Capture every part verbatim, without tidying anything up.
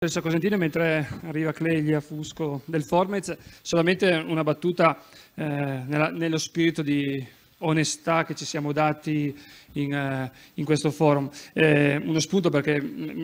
Cosentino, mentre arriva Cleglia, Fusco del Formez, solamente una battuta eh, nella, nello spirito di onestà che ci siamo dati in, uh, in questo forum. Eh, uno spunto perché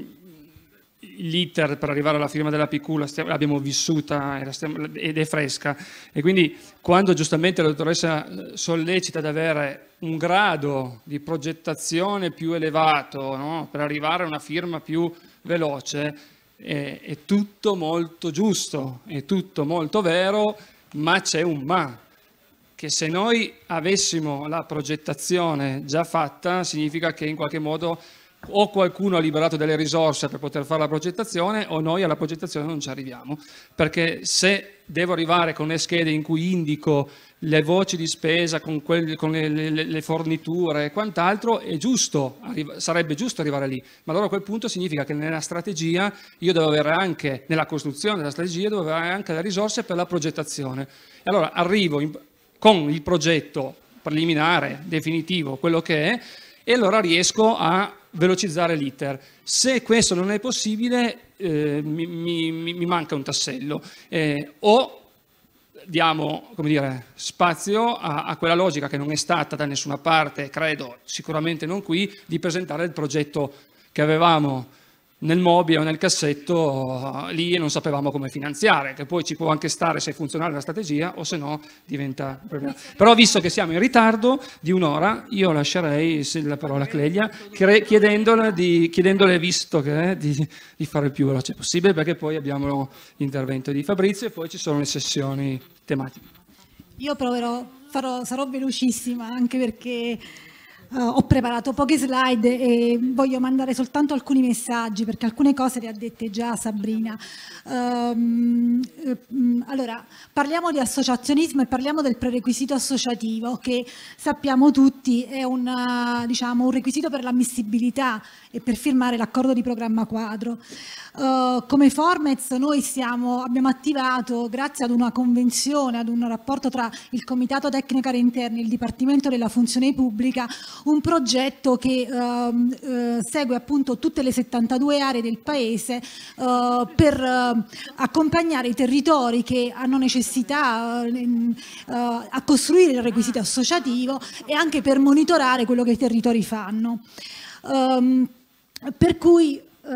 l'iter per arrivare alla firma della P Q l'abbiamo vissuta ed è fresca, e quindi quando giustamente la dottoressa sollecita ad avere un grado di progettazione più elevato, no? Per arrivare a una firma più veloce, è, è tutto molto giusto, è tutto molto vero, ma c'è un ma, che se noi avessimo la progettazione già fatta significa che in qualche modo o qualcuno ha liberato delle risorse per poter fare la progettazione o noi alla progettazione non ci arriviamo, perché se devo arrivare con le schede in cui indico le voci di spesa con, quelli, con le, le, le forniture e quant'altro, è giusto, sarebbe giusto arrivare lì, ma allora a quel punto significa che nella strategia io devo avere anche, nella costruzione della strategia devo avere anche le risorse per la progettazione. E allora arrivo in, con il progetto preliminare, definitivo, quello che è, e allora riesco a velocizzare l'iter. Se questo non è possibile, eh, mi, mi, mi manca un tassello. Eh, o diamo, come dire, spazio a, a quella logica che non è stata da nessuna parte, credo, sicuramente non qui, di presentare il progetto che avevamo nel mobile o nel cassetto lì e non sapevamo come finanziare, che poi ci può anche stare se è funzionale la strategia o se no diventa un problema. Però visto che siamo in ritardo di un'ora, io lascerei la parola a Cleglia chiedendole, di, chiedendole visto che, di, di fare il più veloce possibile, perché poi abbiamo l'intervento di Fabrizio e poi ci sono le sessioni tematiche. Io proverò, farò, sarò velocissima, anche perché Uh, ho preparato poche slide e voglio mandare soltanto alcuni messaggi, perché alcune cose le ha dette già Sabrina. Um, um, allora, parliamo di associazionismo e parliamo del prerequisito associativo, che sappiamo tutti è una, diciamo, un requisito per l'ammissibilità e per firmare l'accordo di programma quadro. Uh, come Formez noi siamo, abbiamo attivato, grazie ad una convenzione, ad un rapporto tra il Comitato Tecnico Aree Interne e il Dipartimento della Funzione Pubblica, un progetto che uh, uh, segue appunto tutte le settantadue aree del Paese uh, per uh, accompagnare i territori che hanno necessità uh, uh, a costruire il requisito associativo e anche per monitorare quello che i territori fanno. Um, per cui Uh,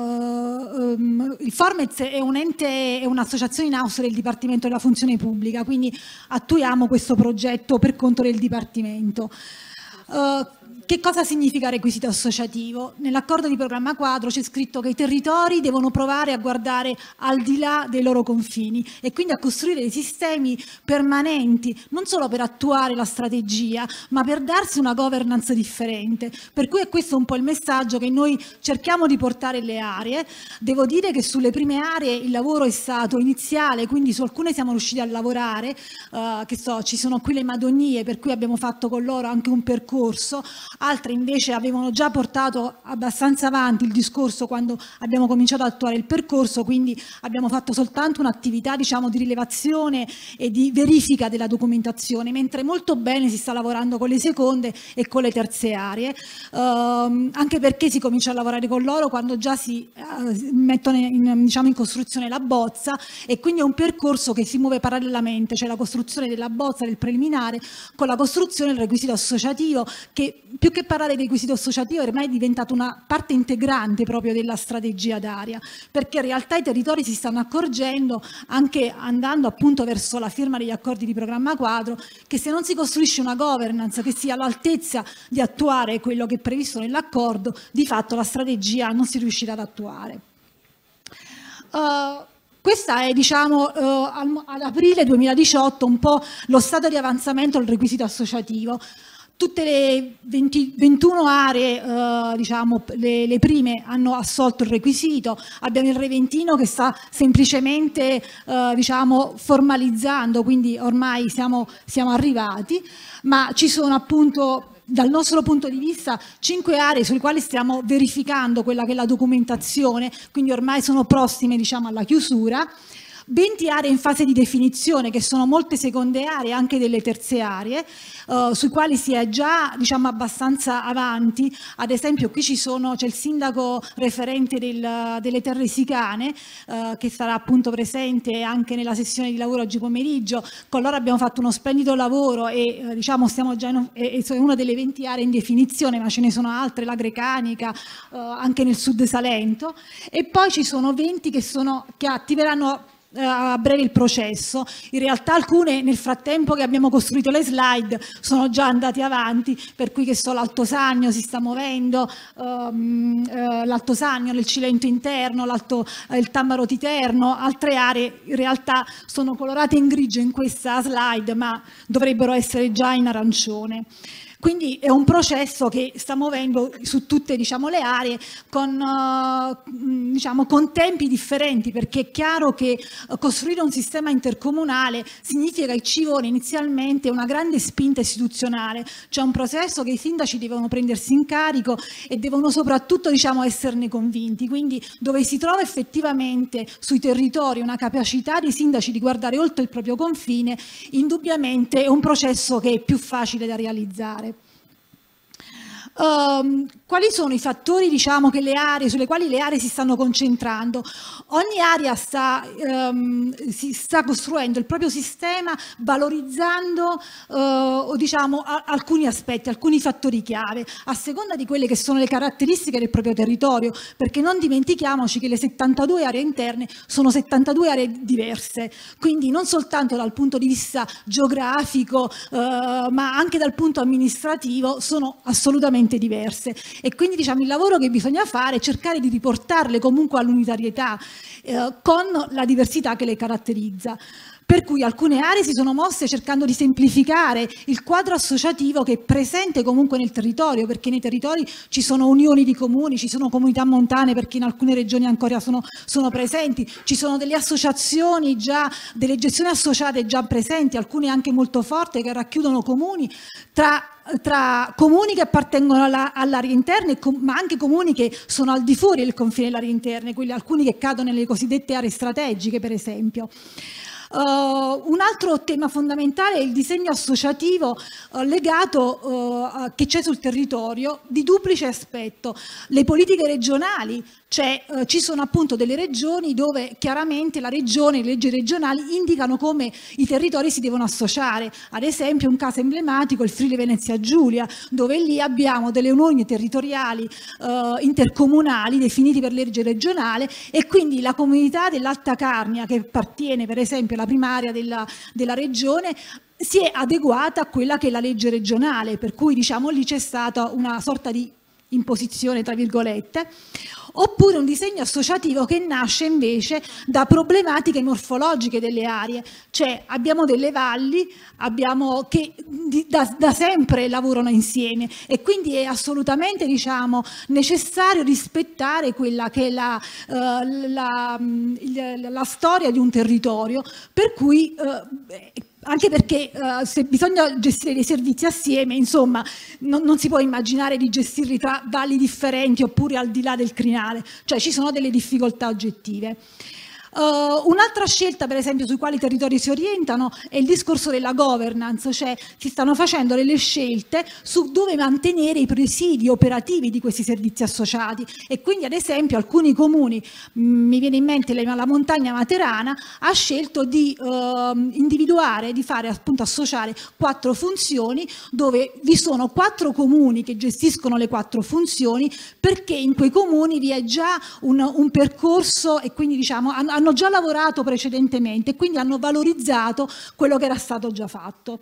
um, il Formez è un ente, è un'associazione in Austria del Dipartimento della Funzione Pubblica, quindi attuiamo questo progetto per conto del Dipartimento. Uh, che cosa significa requisito associativo? Nell'accordo di programma quadro c'è scritto che i territori devono provare a guardare al di là dei loro confini e quindi a costruire dei sistemi permanenti, non solo per attuare la strategia, ma per darsi una governance differente. Per cui è questo un po' il messaggio che noi cerchiamo di portare alle aree. Devo dire che sulle prime aree il lavoro è stato iniziale, quindi su alcune siamo riusciti a lavorare, uh, che so, ci sono qui le Madonie, per cui abbiamo fatto con loro anche un percorso. Altre invece avevano già portato abbastanza avanti il discorso quando abbiamo cominciato ad attuare il percorso, quindi abbiamo fatto soltanto un'attività, diciamo, di rilevazione e di verifica della documentazione, mentre molto bene si sta lavorando con le seconde e con le terze aree, ehm, anche perché si comincia a lavorare con loro quando già si eh, mettono in, diciamo, in costruzione la bozza, e quindi è un percorso che si muove parallelamente, cioè la costruzione della bozza del preliminare con la costruzione del requisito associativo, che più che parlare di requisito associativo ormai è diventato una parte integrante proprio della strategia d'area, perché in realtà i territori si stanno accorgendo, anche andando appunto verso la firma degli accordi di programma quadro, che se non si costruisce una governance che sia all'altezza di attuare quello che è previsto nell'accordo, di fatto la strategia non si riuscirà ad attuare. Uh, Questa è, diciamo, uh, ad aprile duemiladiciotto un po' lo stato di avanzamento del requisito associativo. Tutte le venti, ventuno aree, eh, diciamo, le, le prime hanno assolto il requisito. Abbiamo il Reventino che sta semplicemente eh, diciamo, formalizzando, quindi ormai siamo, siamo arrivati, ma ci sono appunto, dal nostro punto di vista, cinque aree sulle quali stiamo verificando quella che è la documentazione, quindi ormai sono prossime, diciamo, alla chiusura. venti aree in fase di definizione, che sono molte seconde aree, anche delle terze aree, uh, sui quali si è già, diciamo, abbastanza avanti. Ad esempio qui ci sono, c'è il sindaco referente del, delle Terre Sicane, uh, che sarà appunto presente anche nella sessione di lavoro oggi pomeriggio. Con loro abbiamo fatto uno splendido lavoro e uh, diciamo stiamo già in, è, è una delle venti aree in definizione, ma ce ne sono altre, la Grecanica, uh, anche nel sud Salento, e poi ci sono venti che, sono, che attiveranno a breve il processo. In realtà alcune, nel frattempo che abbiamo costruito le slide, sono già andati avanti, per cui che so, l'Alto Sannio si sta muovendo, um, uh, l'Alto Sannio nel Cilento interno, l'Alto, uh, il Tambaro Titerno, altre aree in realtà sono colorate in grigio in questa slide, ma dovrebbero essere già in arancione. Quindi è un processo che sta muovendo su tutte, diciamo, le aree con, uh, diciamo, con tempi differenti, perché è chiaro che costruire un sistema intercomunale significa che ci vuole inizialmente una grande spinta istituzionale, cioè un processo che i sindaci devono prendersi in carico e devono soprattutto, diciamo, esserne convinti. Quindi dove si trova effettivamente sui territori una capacità dei sindaci di guardare oltre il proprio confine, indubbiamente è un processo che è più facile da realizzare. Um, quali sono i fattori, diciamo, che le aree, sulle quali le aree si stanno concentrando? Ogni area sta, um, si sta costruendo il proprio sistema valorizzando uh, diciamo, a, alcuni aspetti, alcuni fattori chiave, a seconda di quelle che sono le caratteristiche del proprio territorio, perché non dimentichiamoci che le settantadue aree interne sono settantadue aree diverse, quindi non soltanto dal punto di vista geografico, uh, ma anche dal punto amministrativo sono assolutamente diverse, e quindi, diciamo, il lavoro che bisogna fare è cercare di riportarle comunque all'unitarietà eh, con la diversità che le caratterizza. Per cui alcune aree si sono mosse cercando di semplificare il quadro associativo che è presente comunque nel territorio, perché nei territori ci sono unioni di comuni, ci sono comunità montane, perché in alcune regioni ancora sono, sono presenti, ci sono delle associazioni già, delle gestioni associate già presenti, alcune anche molto forti, che racchiudono comuni, tra tra comuni che appartengono all'area interna, ma anche comuni che sono al di fuori del confine dell'area interna, quelli, alcuni che cadono nelle cosiddette aree strategiche, per esempio. Uh, un altro tema fondamentale è il disegno associativo uh, legato uh, che c'è sul territorio, di duplice aspetto. Le politiche regionali, cioè uh, ci sono appunto delle regioni dove chiaramente la regione, le leggi regionali indicano come i territori si devono associare. Ad esempio un caso emblematico è il Friuli Venezia Giulia, dove lì abbiamo delle unioni territoriali uh, intercomunali definiti per legge regionale, e quindi la comunità dell'Alta Carnia, che appartiene per esempio alla prima area della, della regione, si è adeguata a quella che è la legge regionale, per cui, diciamo, lì c'è stata una sorta di imposizione, tra virgolette. Oppure un disegno associativo che nasce invece da problematiche morfologiche delle aree, cioè abbiamo delle valli abbiamo, che di, da, da sempre lavorano insieme, e quindi è assolutamente, diciamo, necessario rispettare quella che è la, uh, la, la, la storia di un territorio, per cui uh, anche perché uh, se bisogna gestire dei servizi assieme, insomma, non, non si può immaginare di gestirli tra valli differenti oppure al di là del crinale, cioè ci sono delle difficoltà oggettive. Uh, un'altra scelta, per esempio, sui quali i territori si orientano è il discorso della governance, cioè si stanno facendo delle scelte su dove mantenere i presidi operativi di questi servizi associati, e quindi ad esempio alcuni comuni, mh, mi viene in mente la, la montagna materana, ha scelto di uh, individuare, di fare appunto associare quattro funzioni, dove vi sono quattro comuni che gestiscono le quattro funzioni, perché in quei comuni vi è già un, un percorso, e quindi, diciamo, hanno hanno già lavorato precedentemente e quindi hanno valorizzato quello che era stato già fatto.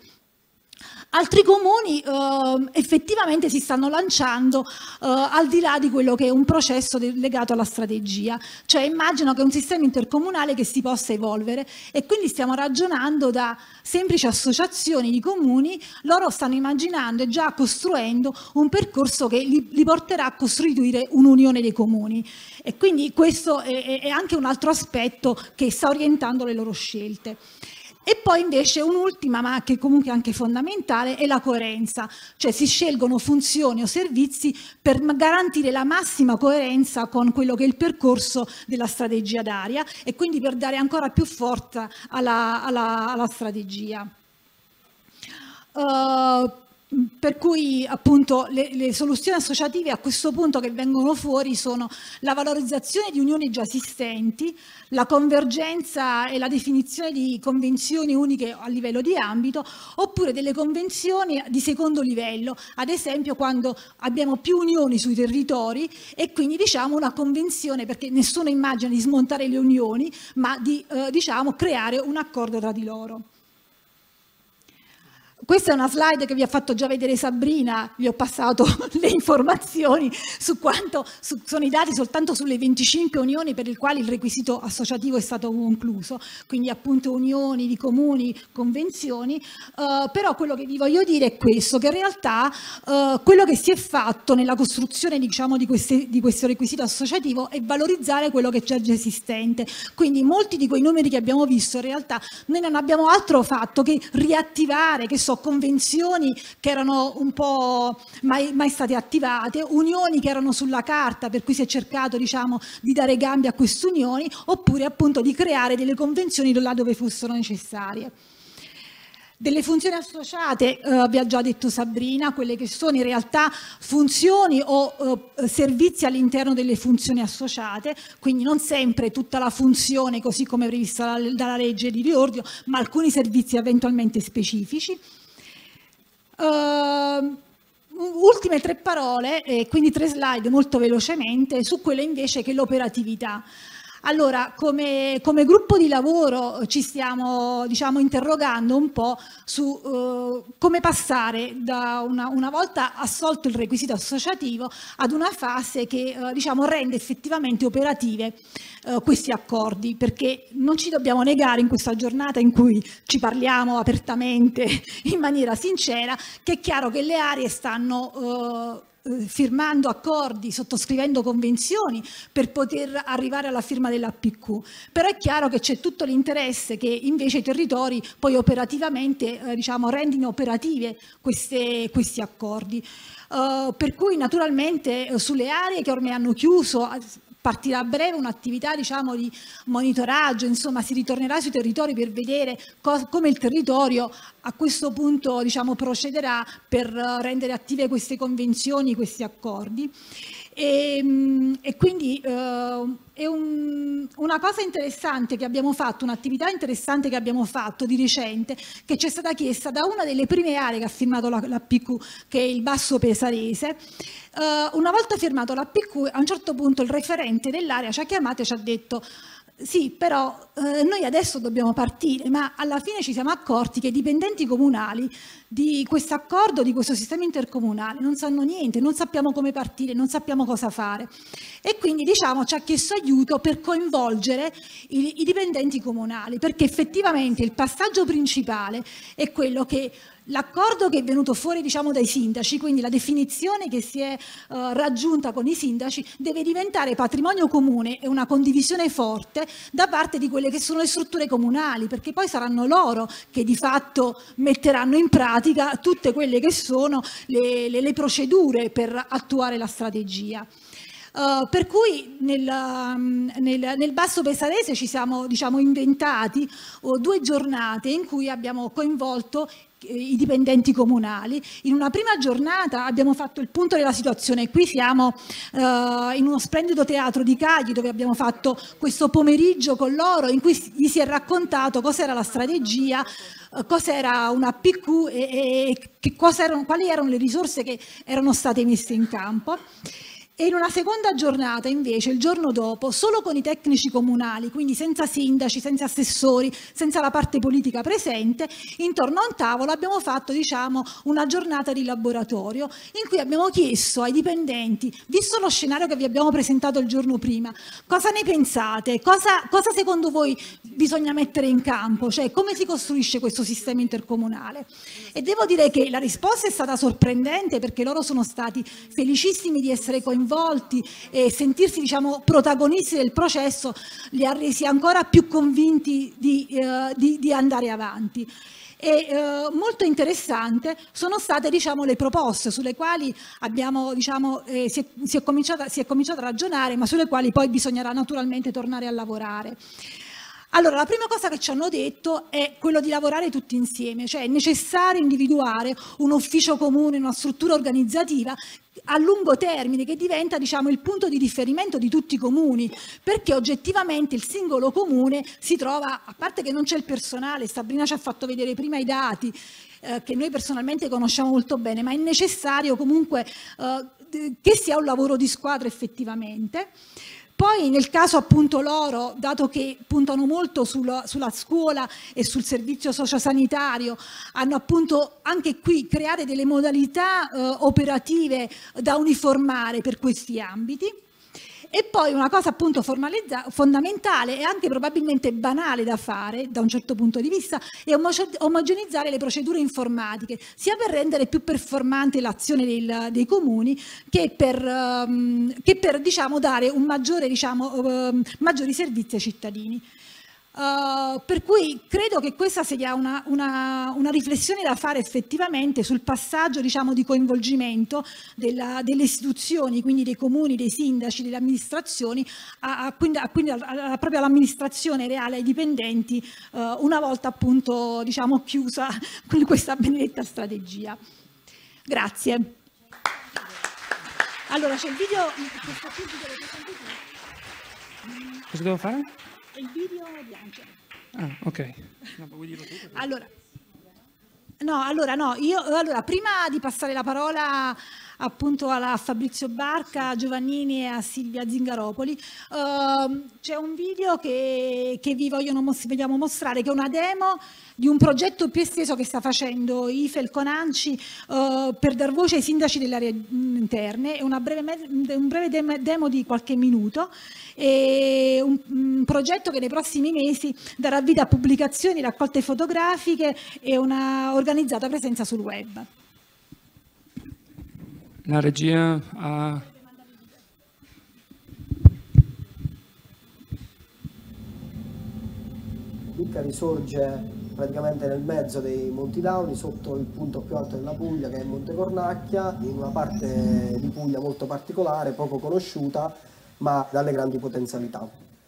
Altri comuni eh, effettivamente si stanno lanciando eh, al di là di quello che è un processo legato alla strategia, cioè immagino che è un sistema intercomunale che si possa evolvere, e quindi stiamo ragionando da semplici associazioni di comuni. Loro stanno immaginando e già costruendo un percorso che li, li porterà a costituire un'unione dei comuni, e quindi questo è, è anche un altro aspetto che sta orientando le loro scelte. E poi invece un'ultima, ma che comunque è anche fondamentale, è la coerenza, cioè si scelgono funzioni o servizi per garantire la massima coerenza con quello che è il percorso della strategia d'area e quindi per dare ancora più forza alla, alla, alla strategia. Uh, Per cui appunto le, le soluzioni associative a questo punto che vengono fuori sono la valorizzazione di unioni già esistenti, la convergenza e la definizione di convenzioni uniche a livello di ambito, oppure delle convenzioni di secondo livello, ad esempio quando abbiamo più unioni sui territori e quindi diciamo una convenzione, perché nessuno immagina di smontare le unioni, ma di eh, diciamo creare un accordo tra di loro. Questa è una slide che vi ha fatto già vedere Sabrina, vi ho passato le informazioni su quanto su, sono i dati soltanto sulle venticinque unioni per le quali il requisito associativo è stato concluso, quindi appunto unioni di comuni, convenzioni, uh, però quello che vi voglio dire è questo, che in realtà uh, quello che si è fatto nella costruzione diciamo, di, queste, di questo requisito associativo è valorizzare quello che c'è già esistente, quindi molti di quei numeri che abbiamo visto in realtà noi non abbiamo altro fatto che riattivare, che so, convenzioni che erano un po' mai, mai state attivate, unioni che erano sulla carta per cui si è cercato diciamo, di dare gambe a queste unioni oppure appunto di creare delle convenzioni là dove fossero necessarie. Delle funzioni associate, eh, vi ha già detto Sabrina, quelle che sono in realtà funzioni o eh, servizi all'interno delle funzioni associate, quindi non sempre tutta la funzione così come prevista dalla legge di riordino, ma alcuni servizi eventualmente specifici. Uh, ultime tre parole, e quindi tre slide molto velocemente, su quelle invece che è l'operatività. Allora, come, come gruppo di lavoro ci stiamo diciamo, interrogando un po' su uh, come passare da una, una volta assolto il requisito associativo ad una fase che uh, diciamo, rende effettivamente operative uh, questi accordi, perché non ci dobbiamo negare in questa giornata in cui ci parliamo apertamente in maniera sincera che è chiaro che le aree stanno uh, firmando accordi, sottoscrivendo convenzioni per poter arrivare alla firma dell'A P Q, però è chiaro che c'è tutto l'interesse che invece i territori poi operativamente eh, diciamo, rendino operative queste, questi accordi, uh, per cui naturalmente eh, sulle aree che ormai hanno chiuso partirà a breve un'attività diciamo, di monitoraggio, insomma si ritornerà sui territori per vedere come il territorio a questo punto diciamo, procederà per rendere attive queste convenzioni, questi accordi. E, e quindi eh, è un, una cosa interessante che abbiamo fatto, un'attività interessante che abbiamo fatto di recente, che ci è stata chiesta da una delle prime aree che ha firmato la, la P Q, che è il Basso Pesarese. Uh, una volta firmato la P Q, a un certo punto il referente dell'area ci ha chiamato e ci ha detto sì, però eh, noi adesso dobbiamo partire, ma alla fine ci siamo accorti che i dipendenti comunali di questo accordo, di questo sistema intercomunale, non sanno niente, non sappiamo come partire, non sappiamo cosa fare. E quindi diciamo, ci ha chiesto aiuto per coinvolgere i, i dipendenti comunali, perché effettivamente il passaggio principale è quello che l'accordo che è venuto fuori diciamo, dai sindaci, quindi la definizione che si è uh, raggiunta con i sindaci, deve diventare patrimonio comune e una condivisione forte da parte di quelle che sono le strutture comunali, perché poi saranno loro che di fatto metteranno in pratica tutte quelle che sono le, le, le procedure per attuare la strategia. Uh, per cui nel, um, nel, nel Basso Pesarese ci siamo diciamo, inventati uh, due giornate in cui abbiamo coinvolto i dipendenti comunali. In una prima giornata abbiamo fatto il punto della situazione, qui siamo uh, in uno splendido teatro di Cagli dove abbiamo fatto questo pomeriggio con loro in cui gli si è raccontato cos'era la strategia, uh, cos'era una P Q e, e che cosa erano, quali erano le risorse che erano state messe in campo. E in una seconda giornata invece, il giorno dopo, solo con i tecnici comunali, quindi senza sindaci, senza assessori, senza la parte politica presente, intorno a un tavolo abbiamo fatto diciamo, una giornata di laboratorio in cui abbiamo chiesto ai dipendenti, visto lo scenario che vi abbiamo presentato il giorno prima, cosa ne pensate? Cosa, cosa secondo voi bisogna mettere in campo? Cioè come si costruisce questo sistema intercomunale? E devo dire che la risposta è stata sorprendente perché loro sono stati felicissimi di essere coinvolti coinvolti e sentirsi, diciamo, protagonisti del processo li ha resi ancora più convinti di, eh, di, di andare avanti. E eh, molto interessante sono state, diciamo, le proposte sulle quali abbiamo, diciamo, eh, si, è, si, è cominciato, si è cominciato a ragionare, ma sulle quali poi bisognerà naturalmente tornare a lavorare. Allora, la prima cosa che ci hanno detto è quello di lavorare tutti insieme, cioè è necessario individuare un ufficio comune, una struttura organizzativa a lungo termine che diventa, diciamo, il punto di riferimento di tutti i comuni, perché oggettivamente il singolo comune si trova, a parte che non c'è il personale, Sabrina ci ha fatto vedere prima i dati eh, che noi personalmente conosciamo molto bene, ma è necessario comunque eh, che sia un lavoro di squadra effettivamente. Poi nel caso appunto loro, dato che puntano molto sulla, sulla scuola e sul servizio sociosanitario, hanno appunto anche qui creare delle modalità eh, operative da uniformare per questi ambiti. E poi una cosa appunto fondamentale e anche probabilmente banale da fare da un certo punto di vista è omogeneizzare le procedure informatiche, sia per rendere più performante l'azione dei comuni che per, um, che per diciamo, dare un maggiore, diciamo, uh, maggiori servizi ai cittadini. Uh, per cui credo che questa sia una, una, una riflessione da fare effettivamente sul passaggio, diciamo, di coinvolgimento della, delle istituzioni, quindi dei comuni, dei sindaci, delle amministrazioni, a, a, quindi, a, quindi a, a, proprio all'amministrazione reale, ai dipendenti, uh, una volta appunto, diciamo, chiusa con questa benedetta strategia. Grazie. Allora c'è il video. Cosa devo fare? Il video di Angela. Ah, ok. No, vuoi dirlo tu? Allora, no, allora, no, io, allora, prima di passare la parola appunto a Fabrizio Barca, a Giovannini e a Silvia Zingaropoli, uh, c'è un video che, che vi vogliono, vogliamo mostrare, che è una demo di un progetto più esteso che sta facendo I F E L con ANCI uh, per dar voce ai sindaci delle aree interne. È una breve, un breve demo di qualche minuto. È un, un progetto che nei prossimi mesi darà vita a pubblicazioni, raccolte fotografiche e una organizzata presenza sul web. La regia ha... Lucca risorge praticamente nel mezzo dei Monti Dauni, sotto il punto più alto della Puglia, che è Monte Cornacchia, in una parte di Puglia molto particolare, poco conosciuta, ma dalle grandi potenzialità.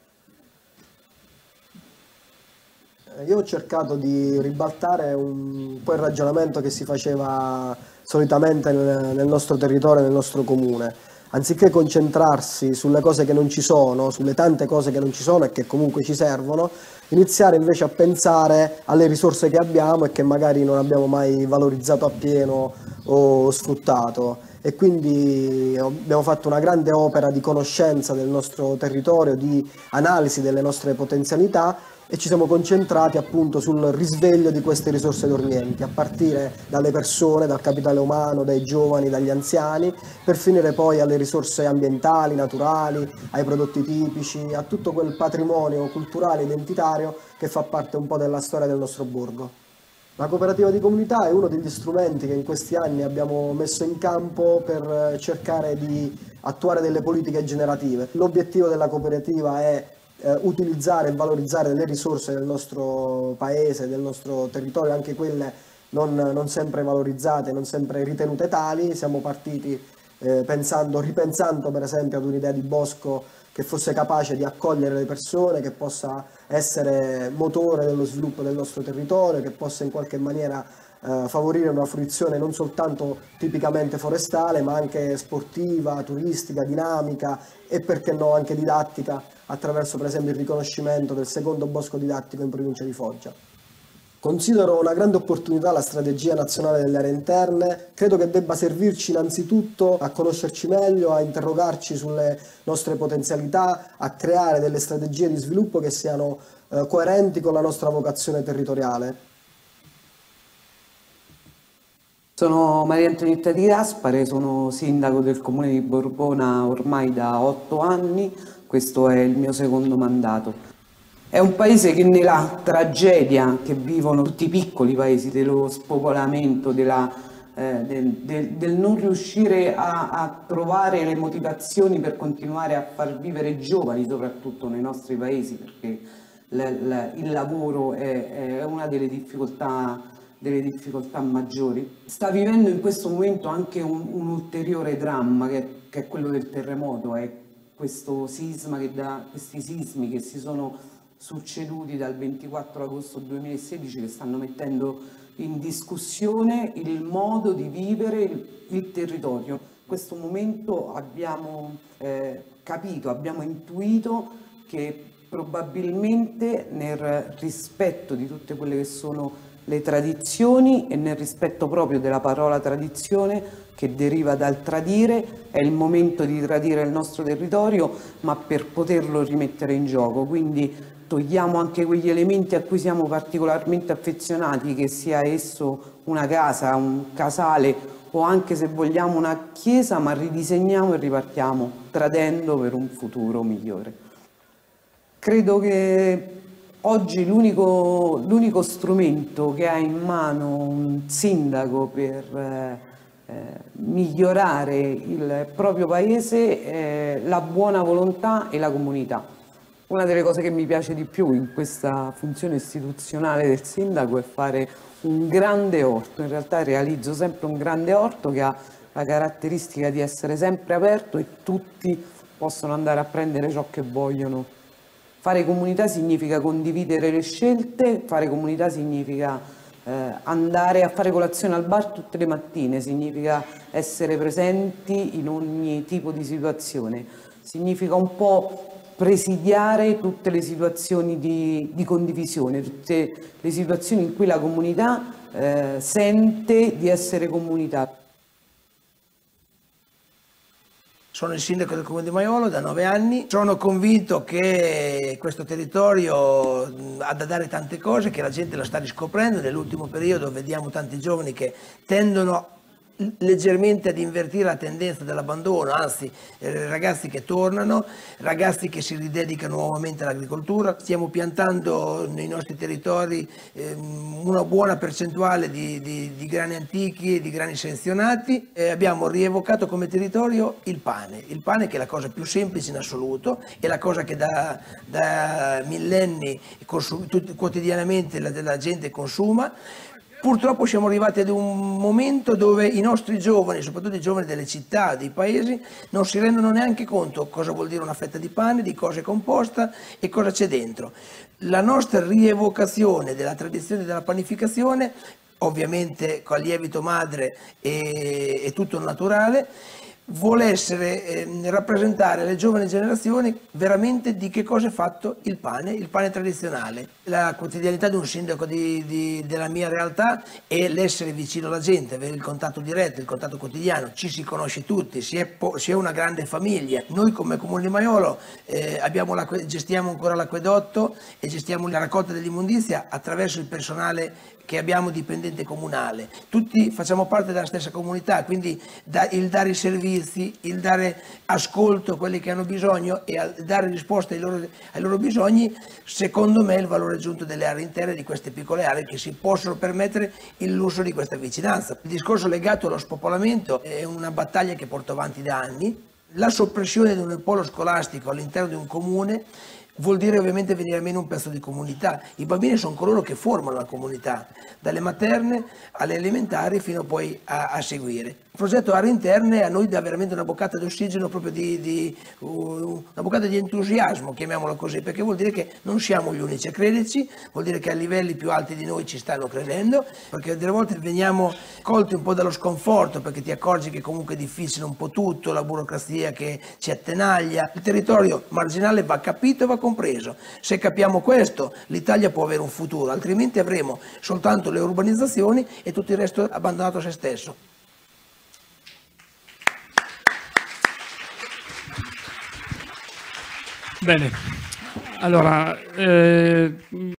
Io ho cercato di ribaltare un po' il ragionamento che si faceva solitamente nel, nel nostro territorio, nel nostro comune. Anziché concentrarsi sulle cose che non ci sono, sulle tante cose che non ci sono e che comunque ci servono, iniziare invece a pensare alle risorse che abbiamo e che magari non abbiamo mai valorizzato appieno o sfruttato. E quindi abbiamo fatto una grande opera di conoscenza del nostro territorio, di analisi delle nostre potenzialità, e ci siamo concentrati appunto sul risveglio di queste risorse dormienti, a partire dalle persone, dal capitale umano, dai giovani, dagli anziani, per finire poi alle risorse ambientali, naturali, ai prodotti tipici, a tutto quel patrimonio culturale e identitario che fa parte un po' della storia del nostro borgo. La cooperativa di comunità è uno degli strumenti che in questi anni abbiamo messo in campo per cercare di attuare delle politiche generative. L'obiettivo della cooperativa è eh, utilizzare e valorizzare delle risorse del nostro paese, del nostro territorio, anche quelle non, non sempre valorizzate, non sempre ritenute tali. Siamo partiti eh, pensando, ripensando per esempio ad un'idea di bosco che fosse capace di accogliere le persone, che possa essere motore dello sviluppo del nostro territorio, che possa in qualche maniera eh, favorire una fruizione non soltanto tipicamente forestale, ma anche sportiva, turistica, dinamica e perché no anche didattica, attraverso per esempio il riconoscimento del secondo bosco didattico in provincia di Foggia. Considero una grande opportunità la strategia nazionale delle aree interne. Credo che debba servirci innanzitutto a conoscerci meglio, a interrogarci sulle nostre potenzialità, a creare delle strategie di sviluppo che siano eh, coerenti con la nostra vocazione territoriale. Sono Maria Antonietta Di Gaspare, sono sindaco del comune di Borbona ormai da otto anni, questo è il mio secondo mandato. È un paese che nella tragedia che vivono tutti i piccoli paesi dello spopolamento, della eh, del, del, del non riuscire a, a trovare le motivazioni per continuare a far vivere i giovani, soprattutto nei nostri paesi, perché l, l, il lavoro è, è una delle difficoltà, delle difficoltà maggiori. Sta vivendo in questo momento anche un, un ulteriore dramma che, che è quello del terremoto, è questo sisma che da, questi sismi che si sono succeduti dal ventiquattro agosto duemilasedici, che stanno mettendo in discussione il modo di vivere il, il territorio. In questo momento abbiamo eh, capito, abbiamo intuito che probabilmente nel rispetto di tutte quelle che sono le tradizioni e nel rispetto proprio della parola tradizione, che deriva dal tradire, è il momento di tradire il nostro territorio, ma per poterlo rimettere in gioco. Quindi togliamo anche quegli elementi a cui siamo particolarmente affezionati, che sia esso una casa, un casale o anche, se vogliamo, una chiesa, ma ridisegniamo e ripartiamo tradendo per un futuro migliore. Credo che oggi l'unico l'unico strumento che ha in mano un sindaco per eh, eh, migliorare il proprio paese è la buona volontà e la comunità. Una delle cose che mi piace di più in questa funzione istituzionale del sindaco è fare un grande orto. In realtà realizzo sempre un grande orto che ha la caratteristica di essere sempre aperto e tutti possono andare a prendere ciò che vogliono. Fare comunità significa condividere le scelte, fare comunità significa eh, andare a fare colazione al bar tutte le mattine, significa essere presenti in ogni tipo di situazione, significa un po' presidiare tutte le situazioni di, di condivisione, tutte le situazioni in cui la comunità eh, sente di essere comunità. Sono il sindaco del Comune di Maiolo da nove anni, sono convinto che questo territorio ha da dare tante cose, che la gente la sta riscoprendo. Nell'ultimo periodo vediamo tanti giovani che tendono leggermente ad invertire la tendenza dell'abbandono, anzi eh, ragazzi che tornano, ragazzi che si ridedicano nuovamente all'agricoltura. Stiamo piantando nei nostri territori eh, una buona percentuale di, di, di grani antichi e di grani selezionati. Eh, abbiamo rievocato come territorio il pane, il pane che è la cosa più semplice in assoluto, è la cosa che da, da millenni consum- tutti, quotidianamente la, la gente consuma. Purtroppo siamo arrivati ad un momento dove i nostri giovani, soprattutto i giovani delle città, dei paesi, non si rendono neanche conto cosa vuol dire una fetta di pane, di cosa è composta e cosa c'è dentro. La nostra rievocazione della tradizione della panificazione, ovviamente con lievito madre e, e tutto naturale, vuole essere, eh, rappresentare alle giovani generazioni veramente di che cosa è fatto il pane, il pane tradizionale. La quotidianità di un sindaco di, di, della mia realtà è l'essere vicino alla gente, avere il contatto diretto, il contatto quotidiano, ci si conosce tutti, si è, si è una grande famiglia. Noi come Comune di Maiolo eh, abbiamo la, gestiamo ancora l'acquedotto e gestiamo la raccolta dell'immondizia attraverso il personale che abbiamo dipendente comunale. Tutti facciamo parte della stessa comunità, quindi da, il dare i servizi, il dare ascolto a quelli che hanno bisogno e a dare risposte ai loro, ai loro bisogni, secondo me è il valore aggiunto delle aree intere, di queste piccole aree che si possono permettere il lusso di questa vicinanza. Il discorso legato allo spopolamento è una battaglia che porto avanti da anni. La soppressione di un polo scolastico all'interno di un comune vuol dire ovviamente venire meno un pezzo di comunità. I bambini sono coloro che formano la comunità, dalle materne alle elementari fino poi a, a seguire. Il progetto Aree Interne a noi dà veramente una boccata di ossigeno, proprio di, di uh, una boccata di entusiasmo, chiamiamolo così, perché vuol dire che non siamo gli unici a crederci, vuol dire che a livelli più alti di noi ci stanno credendo, perché delle volte veniamo colti un po' dallo sconforto, perché ti accorgi che comunque è difficile un po' tutto, la burocrazia che ci attenaglia. Il territorio marginale va capito e va compreso. Se capiamo questo, l'Italia può avere un futuro, altrimenti avremo soltanto le urbanizzazioni e tutto il resto abbandonato a se stesso. Bene, allora... Eh...